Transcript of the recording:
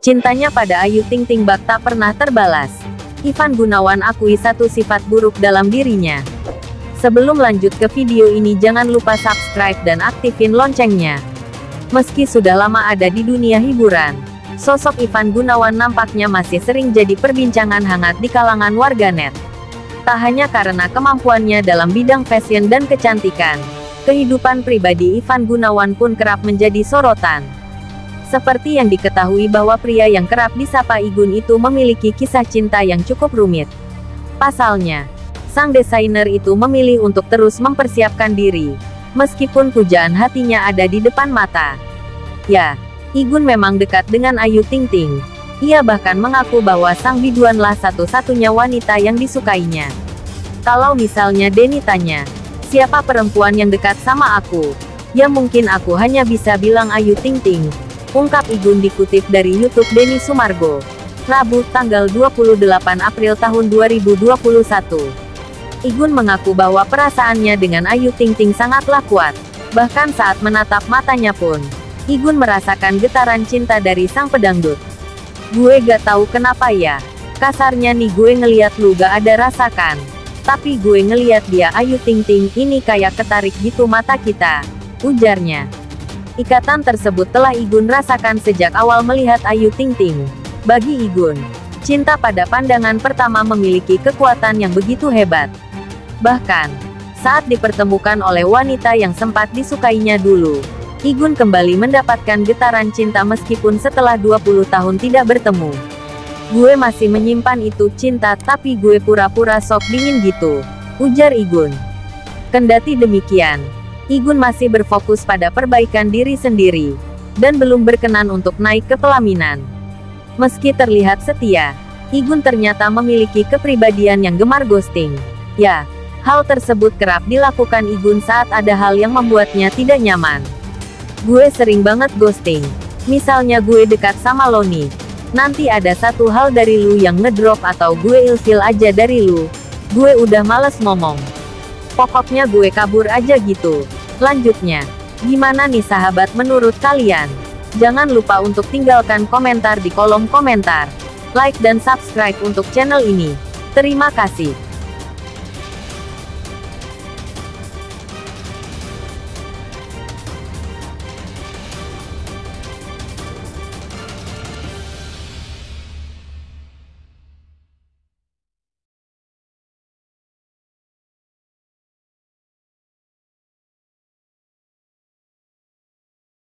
Cintanya pada Ayu Ting Ting bak tak pernah terbalas. Ivan Gunawan akui satu sifat buruk dalam dirinya. Sebelum lanjut ke video ini jangan lupa subscribe dan aktifin loncengnya. Meski sudah lama ada di dunia hiburan, sosok Ivan Gunawan nampaknya masih sering jadi perbincangan hangat di kalangan warganet. Tak hanya karena kemampuannya dalam bidang fashion dan kecantikan, kehidupan pribadi Ivan Gunawan pun kerap menjadi sorotan. Seperti yang diketahui bahwa pria yang kerap disapa Igun itu memiliki kisah cinta yang cukup rumit. Pasalnya, sang desainer itu memilih untuk terus mempersiapkan diri, meskipun pujaan hatinya ada di depan mata. Ya, Igun memang dekat dengan Ayu Ting Ting. Ia bahkan mengaku bahwa sang biduanlah satu-satunya wanita yang disukainya. Kalau misalnya Denny tanya, siapa perempuan yang dekat sama aku? Ya mungkin aku hanya bisa bilang Ayu Ting Ting, ungkap Igun dikutip dari YouTube Denny Sumargo, Rabu, tanggal 28 April tahun 2021. Igun mengaku bahwa perasaannya dengan Ayu Ting Ting sangatlah kuat. Bahkan saat menatap matanya pun, Igun merasakan getaran cinta dari sang pedangdut. Gue gak tahu kenapa ya. Kasarnya nih gue ngeliat lu gak ada rasakan. Tapi gue ngeliat dia Ayu Ting Ting ini kayak ketarik gitu mata kita, ujarnya. Ikatan tersebut telah Igun rasakan sejak awal melihat Ayu Ting Ting. Bagi Igun, cinta pada pandangan pertama memiliki kekuatan yang begitu hebat. Bahkan, saat dipertemukan oleh wanita yang sempat disukainya dulu, Igun kembali mendapatkan getaran cinta meskipun setelah 20 tahun tidak bertemu. Gue masih menyimpan itu cinta tapi gue pura-pura sok dingin gitu, ujar Igun. Kendati demikian, Igun masih berfokus pada perbaikan diri sendiri, dan belum berkenan untuk naik ke pelaminan. Meski terlihat setia, Igun ternyata memiliki kepribadian yang gemar ghosting. Ya, hal tersebut kerap dilakukan Igun saat ada hal yang membuatnya tidak nyaman. Gue sering banget ghosting. Misalnya gue dekat sama lo nih, nanti ada satu hal dari lu yang ngedrop atau gue ilfil aja dari lu, gue udah males ngomong. Pokoknya gue kabur aja gitu. Lanjutnya, gimana nih sahabat menurut kalian? Jangan lupa untuk tinggalkan komentar di kolom komentar. Like dan subscribe untuk channel ini. Terima kasih.